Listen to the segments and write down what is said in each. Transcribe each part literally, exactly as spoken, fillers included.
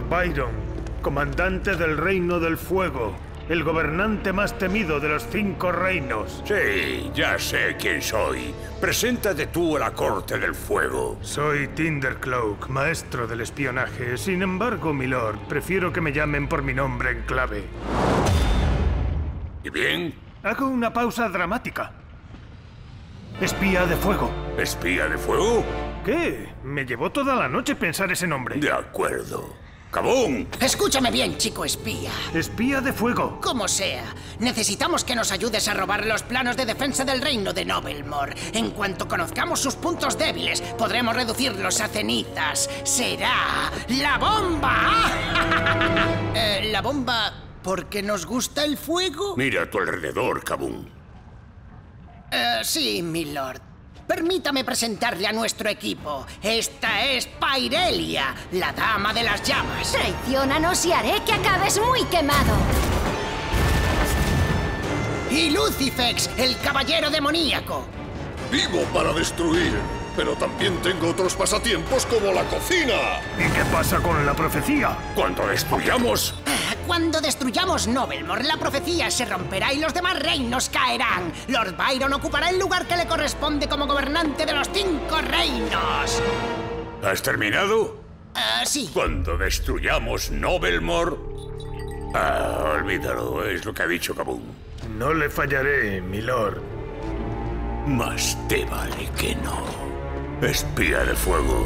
Byron, comandante del Reino del Fuego, el gobernante más temido de los cinco reinos. Sí, ya sé quién soy. Preséntate tú a la Corte del Fuego. Soy Thundercloak, maestro del espionaje. Sin embargo, milord, prefiero que me llamen por mi nombre en clave. ¿Y bien? Hago una pausa dramática. Espía de fuego. ¿Espía de fuego? ¿Qué? Me llevó toda la noche pensar ese nombre. De acuerdo. ¡Kaboom! Escúchame bien, chico espía. Espía de fuego. Como sea, necesitamos que nos ayudes a robar los planos de defensa del reino de Noblemore. En cuanto conozcamos sus puntos débiles, podremos reducirlos a cenizas. Será la bomba. eh, ¿La bomba porque nos gusta el fuego? Mira a tu alrededor, Kaboom. Eh, sí, milord. Permítame presentarle a nuestro equipo. Esta es Pyrelia, la dama de las llamas. Traiciónanos y haré que acabes muy quemado. Y Lucifex, el caballero demoníaco. Vivo para destruir, pero también tengo otros pasatiempos como la cocina. ¿Y qué pasa con la profecía? Cuando destruyamos... Cuando destruyamos Noblemore, la profecía se romperá y los demás reinos caerán. Lord Byron ocupará el lugar que le corresponde como gobernante de los cinco reinos. ¿Has terminado? Uh, sí. Cuando destruyamos Noblemore... Ah, olvídalo, es lo que ha dicho Kaboom. No le fallaré, milord. Más te vale que no. Espía de fuego.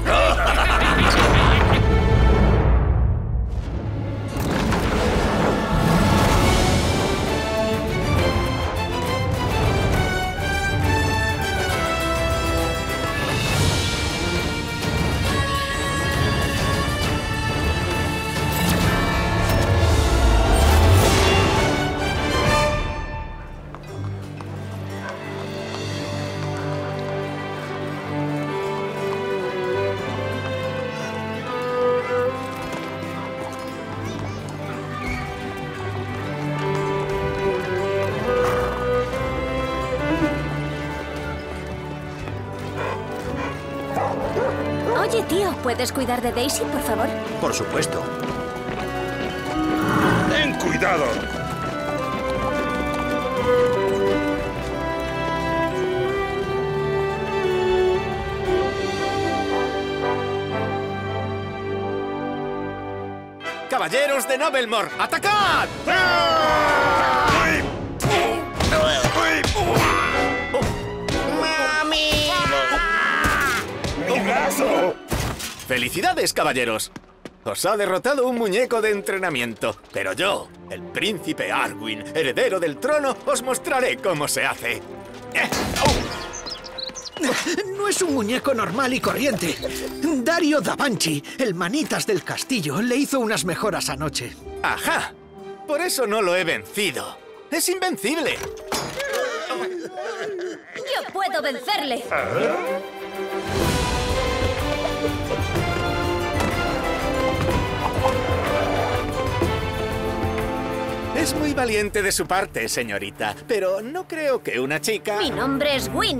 Oye, tío, ¿puedes cuidar de Daisy, por favor? Por supuesto. ¡Ten cuidado! ¡Caballeros de Noblemore, atacad! ¡Felicidades, caballeros! Os ha derrotado un muñeco de entrenamiento. Pero yo, el príncipe Arwin, heredero del trono, os mostraré cómo se hace. No es un muñeco normal y corriente. Dario da Banchi, el manitas del castillo, le hizo unas mejoras anoche. ¡Ajá! Por eso no lo he vencido. ¡Es invencible! ¡Yo puedo vencerle! Es muy valiente de su parte, señorita, pero no creo que una chica... Mi nombre es Win.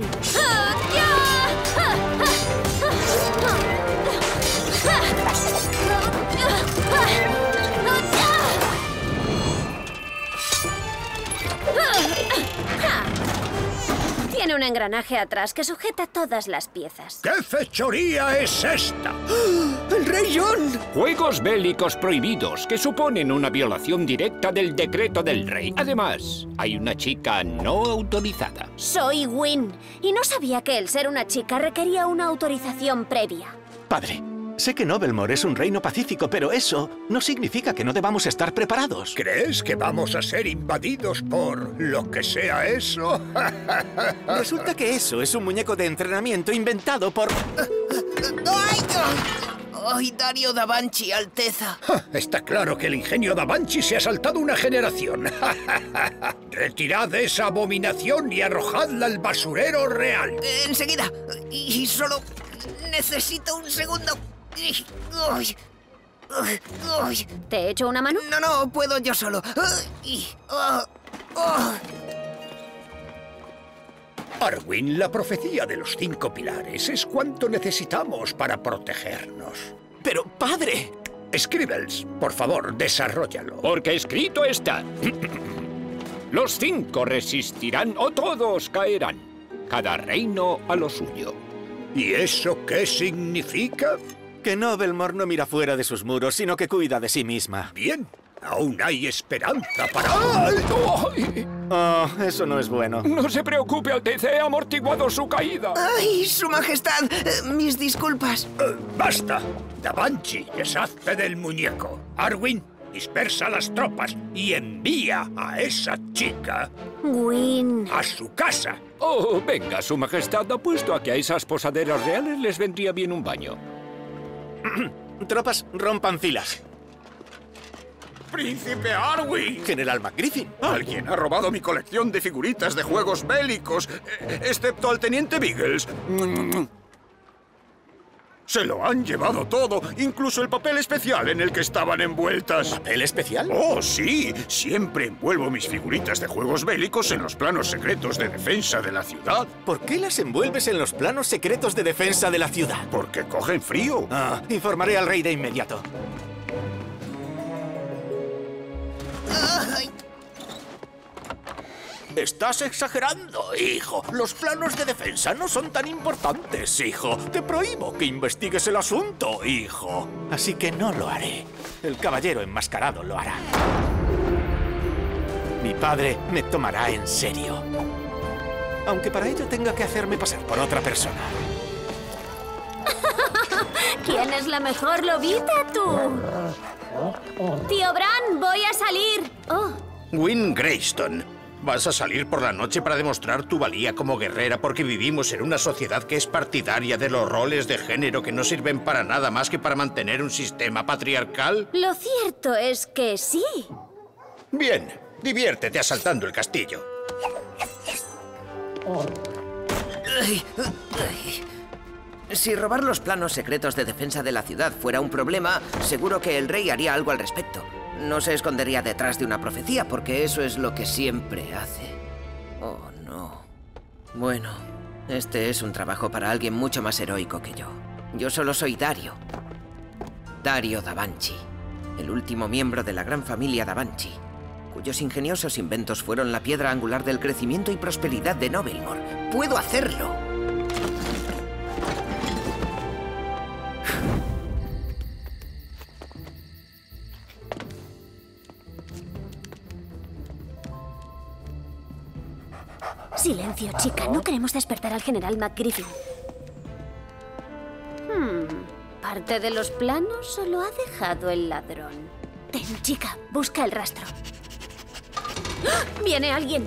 Tiene un engranaje atrás que sujeta todas las piezas. ¿Qué fechoría es esta? ¡El rey John! Juegos bélicos prohibidos que suponen una violación directa del decreto del rey. Además, hay una chica no autorizada. Soy Win, y no sabía que el ser una chica requería una autorización previa. Padre, sé que Noblemore es un reino pacífico, pero eso no significa que no debamos estar preparados. ¿Crees que vamos a ser invadidos por lo que sea eso? Resulta que eso es un muñeco de entrenamiento inventado por... ¡Ay! ¡Ay, Dario da Banchi, Alteza! Está claro que el ingenio da Banchi se ha saltado una generación. Retirad esa abominación y arrojadla al basurero real. Eh, enseguida. Y solo necesito un segundo. Uy. Uy. ¿Te he hecho una mano? No, no, puedo yo solo. Uy. Oh. Oh. Arwin, la profecía de los cinco pilares es cuanto necesitamos para protegernos. Pero, padre... Scribbles, por favor, desarróllalo. Porque escrito está. Los cinco resistirán o todos caerán. Cada reino a lo suyo. ¿Y eso qué significa? Que Noblemore no mira fuera de sus muros, sino que cuida de sí misma. Bien, aún hay esperanza para... ¡Ay! ¡Ay! Oh, eso no es bueno. No se preocupe, Alteza, he amortiguado su caída. ¡Ay, su majestad! Eh, mis disculpas. Uh, ¡Basta! Da Banshee, deshazte del muñeco. Arwin, dispersa las tropas y envía a esa chica Gwyn. a su casa. Oh, venga, su majestad, apuesto a que a esas posaderas reales les vendría bien un baño. Tropas, rompan filas. ¡Príncipe Arwin! General McGriffin. Alguien ha robado mi colección de figuritas de juegos bélicos, eh, excepto al teniente Biggles. Se lo han llevado todo, incluso el papel especial en el que estaban envueltas. ¿Papel especial? ¡Oh, sí! Siempre envuelvo mis figuritas de juegos bélicos en los planos secretos de defensa de la ciudad. ¿Por qué las envuelves en los planos secretos de defensa de la ciudad? Porque cogen frío. Ah, informaré al rey de inmediato. Ay. Estás exagerando, hijo. Los planos de defensa no son tan importantes, hijo. Te prohíbo que investigues el asunto, hijo. Así que no lo haré. El caballero enmascarado lo hará. Mi padre me tomará en serio. Aunque para ello tenga que hacerme pasar por otra persona. ¿Quién es la mejor lobita, tú? Tío Bran, voy a salir. Oh, Gwyn Greyston, vas a salir por la noche para demostrar tu valía como guerrera porque vivimos en una sociedad que es partidaria de los roles de género que no sirven para nada más que para mantener un sistema patriarcal. lo cierto es que sí. Bien, diviértete asaltando el castillo. Ay, ay. Si robar los planos secretos de defensa de la ciudad fuera un problema, seguro que el rey haría algo al respecto. No se escondería detrás de una profecía, porque eso es lo que siempre hace. Oh, no. Bueno, este es un trabajo para alguien mucho más heroico que yo. Yo solo soy Dario. Dario da Banshee, el último miembro de la gran familia da Banshee, cuyos ingeniosos inventos fueron la piedra angular del crecimiento y prosperidad de Noblemore. ¡Puedo hacerlo! Silencio, chica. No queremos despertar al general McGriffin. Hmm. ¿Parte de los planos o lo ha dejado el ladrón? Ten, chica. Busca el rastro. ¡Ah! ¡Viene alguien!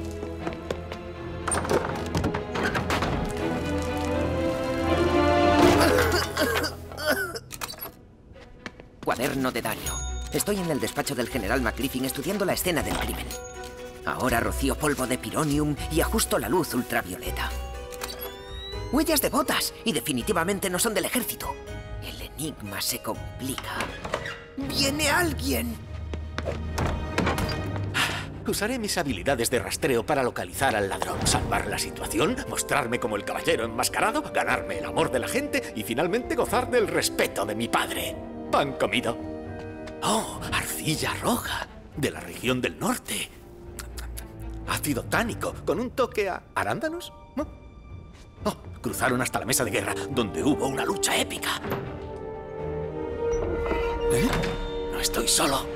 Cuaderno de Dario. Estoy en el despacho del general McGriffin estudiando la escena del crimen. Ahora rocío polvo de pironium y ajusto la luz ultravioleta. Huellas de botas, y definitivamente no son del ejército. El enigma se complica. ¡Viene alguien! Usaré mis habilidades de rastreo para localizar al ladrón, salvar la situación, mostrarme como el caballero enmascarado, ganarme el amor de la gente y finalmente gozar del respeto de mi padre. Pan comido. Oh, arcilla roja, de la región del norte. Ácido tánico, con un toque a arándanos. ¿No? Oh, cruzaron hasta la mesa de guerra, donde hubo una lucha épica. ¿Eh? No estoy solo.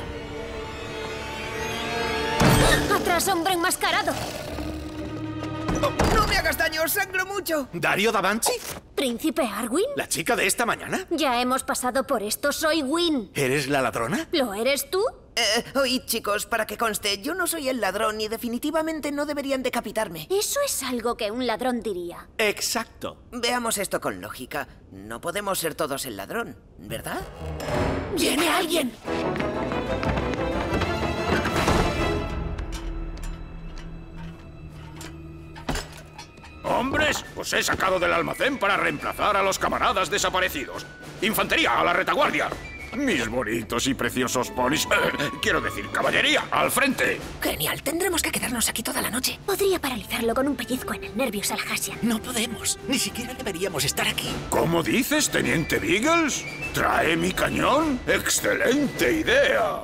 ¡Atrás, hombre enmascarado! ¡No me hagas daño! ¡Sangro mucho! ¿Dario da Banshee? ¿Príncipe Arwin? ¿La chica de esta mañana? Ya hemos pasado por esto. Soy Gwyn. ¿Eres la ladrona? ¿Lo eres tú? Eh, oíd, chicos, para que conste, yo no soy el ladrón y definitivamente no deberían decapitarme. Eso es algo que un ladrón diría. Exacto. Veamos esto con lógica. No podemos ser todos el ladrón, ¿verdad? ¡Viene alguien! ¡Hombres! Os he sacado del almacén para reemplazar a los camaradas desaparecidos. ¡Infantería, a la retaguardia! Mis bonitos y preciosos ponis. Quiero decir, caballería, al frente. Genial, tendremos que quedarnos aquí toda la noche. Podría paralizarlo con un pellizco en el nervio Salhasian. No podemos. Ni siquiera deberíamos estar aquí. ¿Cómo dices, Teniente Beagles? ¿Trae mi cañón? ¡Excelente idea!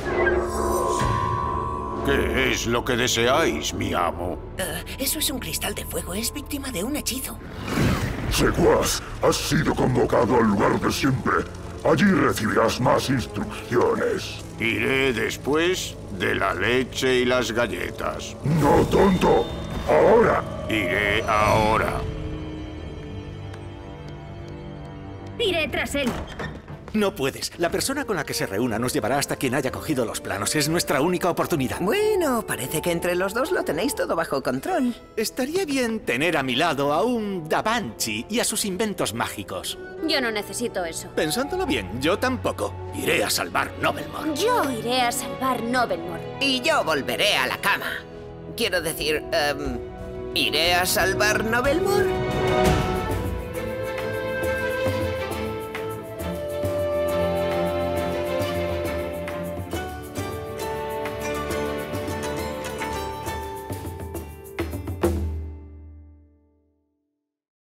¿Qué es lo que deseáis, mi amo? Uh, eso es un cristal de fuego. Es víctima de un hechizo. Secuaz, has sido convocado al lugar de siempre. Allí recibirás más instrucciones. Iré después de la leche y las galletas. ¡No, tonto! ¡Ahora! Iré ahora. Iré tras él. No puedes. La persona con la que se reúna nos llevará hasta quien haya cogido los planos. Es nuestra única oportunidad. Bueno, parece que entre los dos lo tenéis todo bajo control. Estaría bien tener a mi lado a un Da Banshee y a sus inventos mágicos. Yo no necesito eso. Pensándolo bien, yo tampoco. Iré a salvar Noblemore. Yo iré a salvar Noblemore. Y yo volveré a la cama. Quiero decir, um, ¿iré a salvar Noblemore?